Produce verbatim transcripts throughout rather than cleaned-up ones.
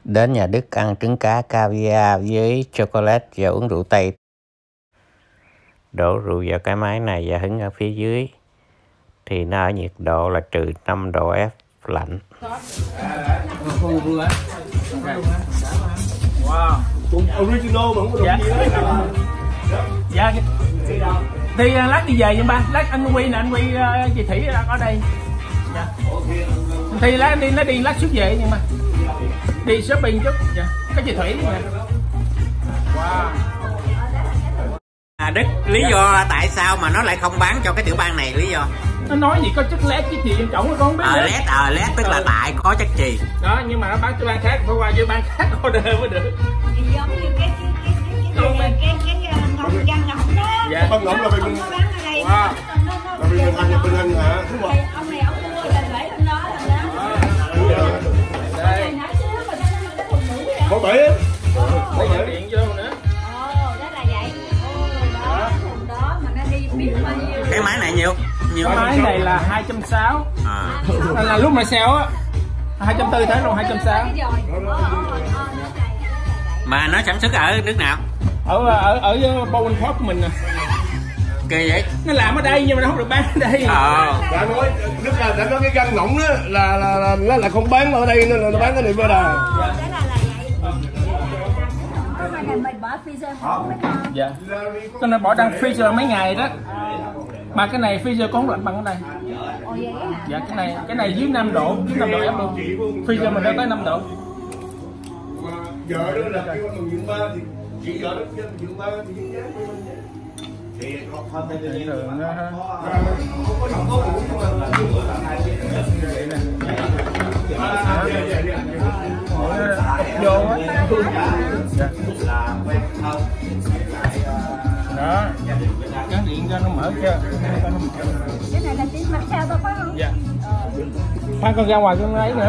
Đến nhà Đức ăn trứng cá caviar với chocolate và uống rượu Tây. Đổ rượu vào cái máy này và hứng ở phía dưới thì nó ở nhiệt độ là trừ năm độ F lạnh. Wow. Original mà không có Dạ. Dạ. Thì lát đi về nhưng ba, lát anh Quy nè, anh Quy uh, chị Thủy ở đây. Dạ. Thì lát đi, nó đi lát xuất về nhưng mà đi shopping chút. Dạ. Có chị Thủy nè. Wow. À, Đức, lý do tại sao mà nó lại không bán cho cái tiểu bang này, lý do? Nó nói gì có chất lét chứ gì trong cổng nó không biết. Ờ, lét, ờ, lét tức là tại có chất chì. Đó, nhưng mà nó bán cho bang khác, phải qua cho bang khác order mới được. Thì giống như cái cái cái cái cái cái cái ngọc văn ngọc đó. Dạ. Văn ngọc là bên Nó bán ở đây. Wow. là bên anh bên anh hả? Đúng không? Ông này ông mua là để lên đó là đó. Đây. Nãy xíu mà nó nó thùng nữ vậy. Có bảy á. Lấy nhận điện vô nữa. Ồ, đó là vậy. Ồ, đó, thùng đó mà nó đi biết bao nhiêu. Cái máy này nhiêu? Nhiêu? Cái máy này là hai trăm sáu mươi. À. Là, là lúc mà sale á hai trăm bốn mươi tháng rồi hai trăm sáu mươi. Mà nó sản xuất ở nước nào? Ở ở ở Bowen Park mình nè. Kỳ vậy? Nó làm ở đây nhưng mà nó không được bán ở đây. Ờ. Đã nói nước là đã nói cái găng ngỗng đó là là là nó là không bán ở đây nên là nó bán cái này bên đà. Đó là là vậy. Cái này mình bỏ freezer không mấy con. Dạ. Cho nên bỏ đăng freezer mấy ngày đó. Mà cái này freezer cũng không lạnh bằng cái này. Ồ vậy hả? Dạ cái này cái này dưới năm độ, dưới năm độ F luôn. Freezer mình lên tới năm độ. Vợ đó là kêu bằng dưỡng ba thì chị vợ đó kêu bằng dưỡng ba thì dưỡng giá thì không không thể tự nhiên được. Không có động có đủ nhưng mà Vô á. Đó. Gắn điện cho nó mở chưa? Cái này là tiếng mặt sao đâu phải không? Dạ. Phan con ra ngoài con ấy nữa.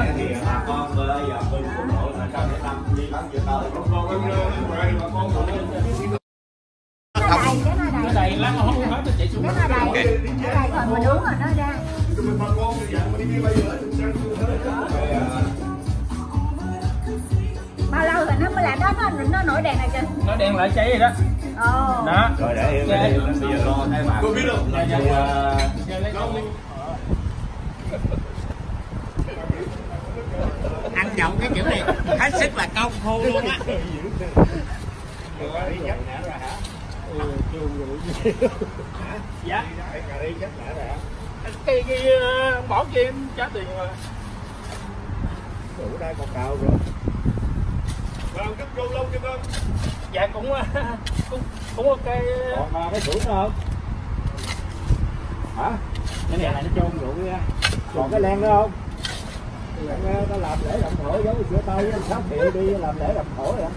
Nó đầy, cái nó Nó đầy. đầy lắm không hết nó chạy xuống. Cái nó đầy. Nó đầy rồi mình uống rồi nó ra. Bao lâu rồi nó mới lại đó nó nó nổi đèn này kìa. Nó đèn lại cháy rồi đó. Ồ. Đó. rồi để em bây giờ lo thay bà. Cô biết không? Ăn nhậu cái kiểu này hết sức là công phu luôn á. Dạ. Cái cái bỏ kia em trả tiền rồi. Đủ đây còn cao rồi. Làm gấp vô lâu chưa con? Dạ cũng cũng cũng ok. Còn cái sủi nữa không? Hả? Cái này là nó chôn rượu nha. Còn cái len nữa không? Nó làm lễ động thổ giống như sữa tây nó sáu triệu đi làm lễ động thổ rồi.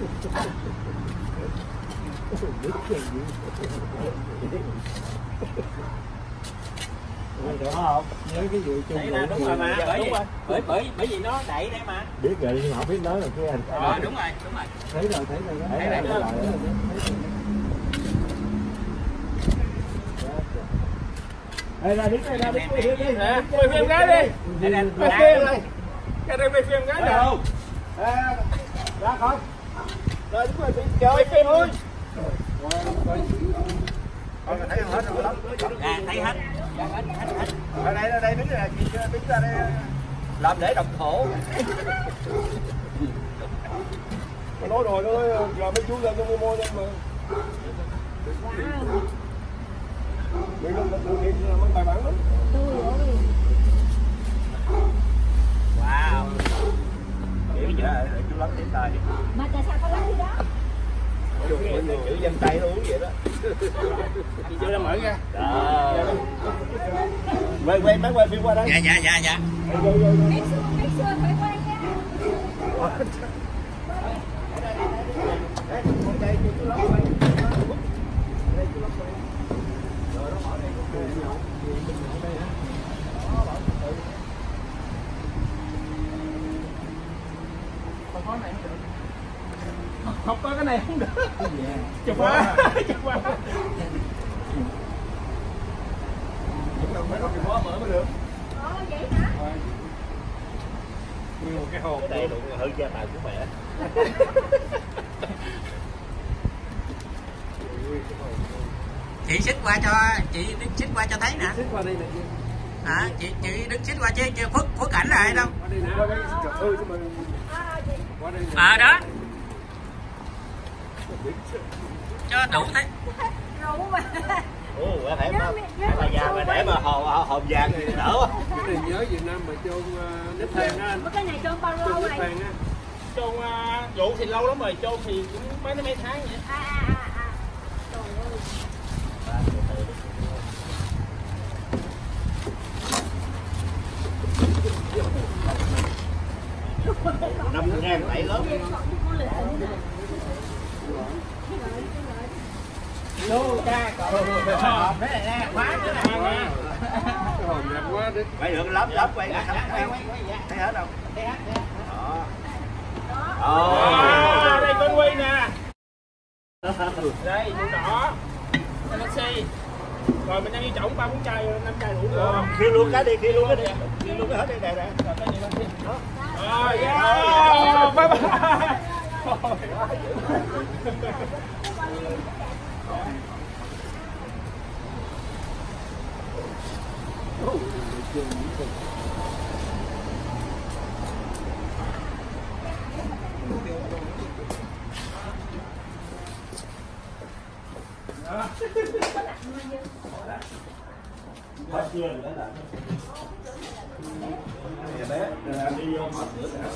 Được không? Nhớ cái vụ chung Đấy là đúng rồi mà, bởi vì bởi bởi bởi vì nó đẩy đấy mà. biết rồi nhưng mà không biết nói là cái anh. Ờ đúng rồi, đúng rồi. Thấy rồi, thấy rồi. Thấy rồi. Thấy rồi. Đây ra đứng đây ra đứng đây đi. Nè, quay phim cái đi. Quay phim đây. Cái đây quay phim cái nè. Ra không? Rồi đúng rồi, quay phim thôi. Thấy hết rồi lắm. À, thấy hết. Ở đây ở đây đứng là chị đứng ra đây làm lễ động thổ. Tôi nói rồi nó giờ mấy chú lên cho mua mua cho mà. Mình lên tự nhiên là mấy bài bản lắm. Wow. Kiểu vậy để chú lắm tiền tài đi. Mà tại sao có lắm gì đó? Chữ dân tay nó uống vậy đó. Chị chưa đã mở ra. Quay quay mấy quay phim qua đây. Dạ dạ dạ dạ. Mấy xưa phải quay nha. Không có cái này không được. Chụp qua. Chụp qua. Phải có cái khóa mở mới được. Ồ vậy hả? Nguyên một cái hộp đầy đủ hư gia tài của mẹ. Chị xích qua cho chị đứng xích qua cho thấy nè. xích qua đây nè. Hả? Chị chị đứng xích qua chứ chứ khuất khuất cảnh rồi đâu. Qua đây nè. Qua đây cà phê chứ mà. Qua đây nè. Ờ đó. Cho đủ thế. Rượu mà. Ồ, có thể mà bà già mà để mà hồn hồn vàng thì đỡ quá. Cái này nhớ Việt Nam mà chôn nếp than á anh. Cái này chôn bao lâu Nếp rồi? than á. Chôn vụ thì lâu lắm rồi, chôn thì cũng mấy mấy tháng vậy. À à à à. Trời ơi. Năm ngàn bảy lớn. Vô cha cậu. Cái này nè, khóa cái này nè. Cái hồn đẹp quá đấy. Quay được lắm lắm quay quay quay thấy hết đâu. Đó. À, đây con Quy nè. Đây, màu đỏ. Galaxy. Rồi mình đang đi trộn ba bốn chai, năm chai đủ rồi. Khiêu luôn cái đi, khiêu luôn cái đi. Khiêu luôn cái hết đây nè nè. Rồi cái gì Galaxy. Rồi, yeah. Bye bye. Hết chưa nữa là. Nè bé, anh đi vô mở cửa nè.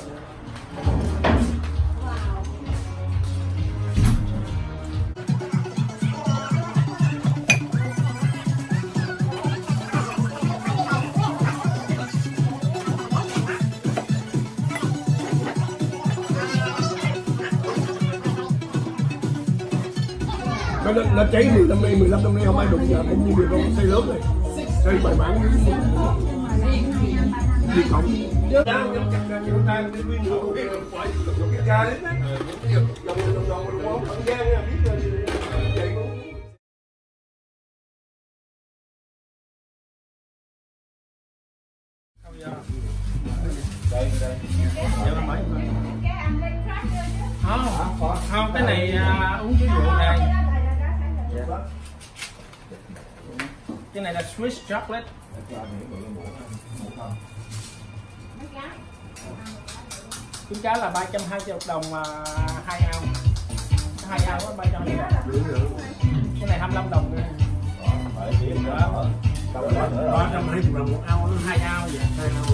Nó, nó cháy mười năm nay, mười lăm năm nay không ai đụng vào, cũng như việc con xây lớn này, xây bài bản gì cộng. Đây đây. Không, không, cái này à, uống chút rượu này. Cái này là Swiss chocolate. Trứng cá là ba trăm hai mươi đồng mà hai ao. hai ao có ba trăm hai mươi đồng. Cái này hai mươi lăm đồng nữa. ba trăm hai mươi đồng một ao, nó hai ao vậy. hai ao.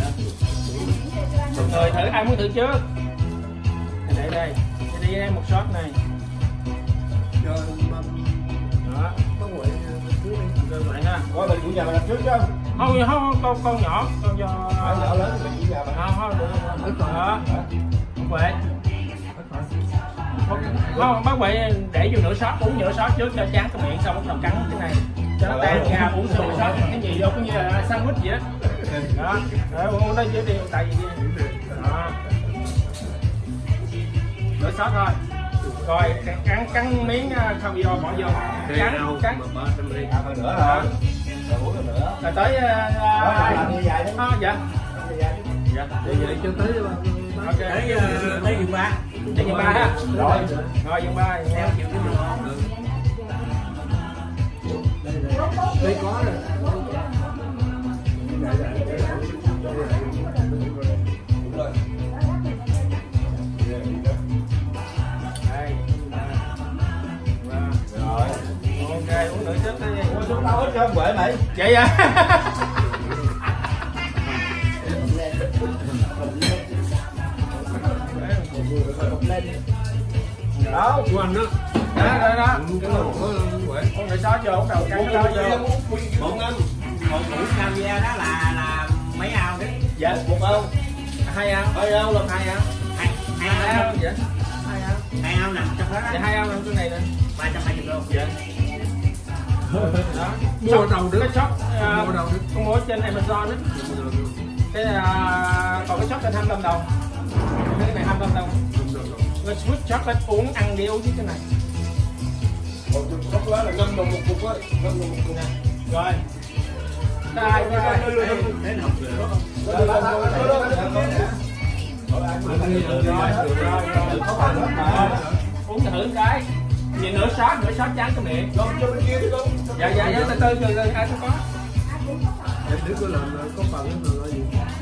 Rồi thử ai muốn thử trước. Để đây. Để đi đây một shot này. Rồi Đó. Rồi vậy ha. Có mình chủ nhà mình làm trước chứ. Không, không, con con nhỏ, con do Nhỏ lớn thì mình chủ nhà mình. không, không được. Đó. Không vậy. Không, không, bác Huệ để vô nửa sót, uống nửa sót trước cho chán cái miệng, xong bắt đầu cắn cái này cho nó tan ra, uống xong nửa sót cái gì vô cũng như là sandwich vậy đó. Đó, để uống nó chứ đi, tại vì đó. Nửa sót thôi. Rồi cắn cắn miếng không vô bỏ vô. Cắn cắn. Hơn nữa hả? Rồi uống nữa. Rồi tới làm như vậy đó. dạ. Dạ. Vậy vậy cho tới Ok. Tới tới vườn ba. Tới vườn ba ha. Rồi. Rồi vườn ba theo chịu cái đây có rồi. Đây. Rồi. Ok, uống nửa chút đi. Uống xuống đâu hết trơn quệ mày. Vậy à? Đó, Của anh đó. Đó, đó, đó. Cái nào có quệ. Uống nửa sót vô, bắt đầu cắn cái đó vô. một anh. Một củ cam da đó là là mấy ao đấy? Dạ. Một ao. Hai ao. Hai ao là Hai ao. hai Hai ao. Dạ. Hai ao. hai ao nằm trong đó. Dạ hai ao nằm trong này nè. ba trăm hai mươi đô. Dạ. Đó. Mua ở đâu được? Cái shop Mua ở đâu được? con mua trên Amazon á. Cái à, còn cái shop trên hai mươi lăm đồng. Cái này hai mươi lăm đồng. Cái sweet chocolate uống ăn đi uống với cái này. Một cốc lá là năm đồng một cục á, năm đồng một cục. Rồi. Đây, đây. Đến học rồi. Uống thử cái. Vậy nửa sót, nửa sót trắng cái miệng. Dạ dạ dạ từ từ từ từ ai cũng có. Em đứa có làm có phần nữa là gì?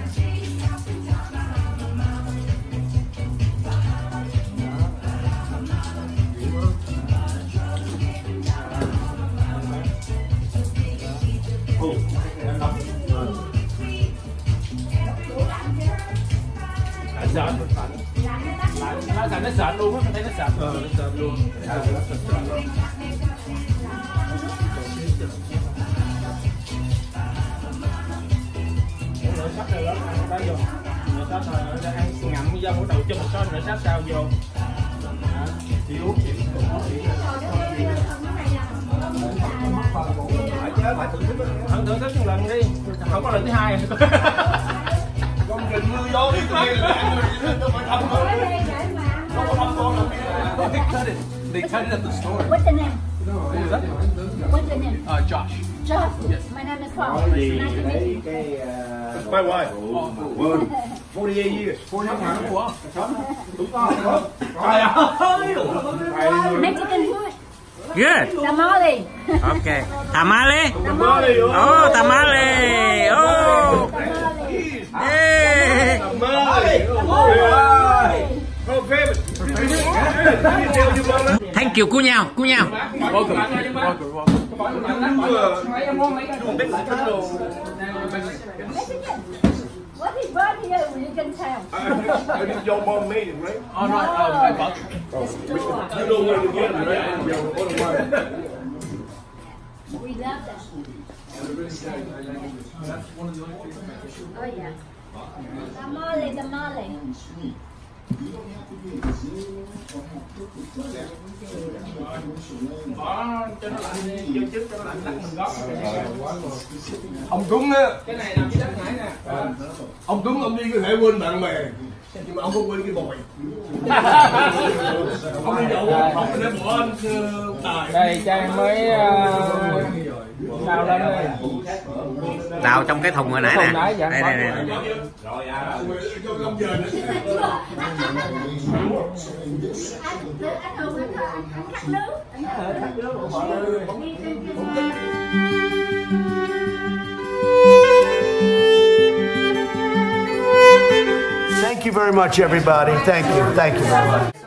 Sợn, nó sợn nó sợn luôn á, thấy nó sợn. Ờ, nó sợn luôn. Nửa sắp rồi đó, đó vô. Nửa sắp rồi, nó ăn ngậm vô cái đầu chung một sót, nửa sắp sao vô. Chị uống chị. Thử thử thức một lần đi, không có lần thứ hai. Con đừng mưa gió đi tôi nghe là nó phải thăm thôi. Không có thăm con làm They cut it. They cut it at the store. What's the name? Who's that? What's your name? Uh, Josh. Josh. My name is Paul. Nice to meet you. It's my wife. Well, forty-eight years. forty-eight years. Đúng rồi. Trời ơi. Mexican food. Good. Tamale. Okay. Tamale. Tamale. Oh, tamale. Oh. Tamale. Yeah. Tamale. Her favorite. Thank you, cu nhau, cu nhau. Welcome. Welcome. Welcome. Mexican. What is brought here? You can tell. I think your mom made it, right? Oh, no. Um, my mother. You know where to get it, right? Your own wife. We love that. Oh yeah. Tamale, tamale. Bỏ cho nó lạnh vô trước cho nó lạnh lạnh mình gót. Ông Tuấn á, Cái này làm cái đất nãy nè. ông Tuấn ông đi có thể quên bạn bè, nhưng mà ông không quên cái bồi. Ông đi nhậu, ông để bỏ anh tài. Đây cho em mới đào lên đây. Đào trong cái thùng hồi nãy nè. Đây Đây đây đây. Rồi à, cho ông giờ nữa. Anh Hùng anh anh cắt nước. Anh cắt nước bỏ lên. Thank you very much, everybody. Thank you. Thank you very much.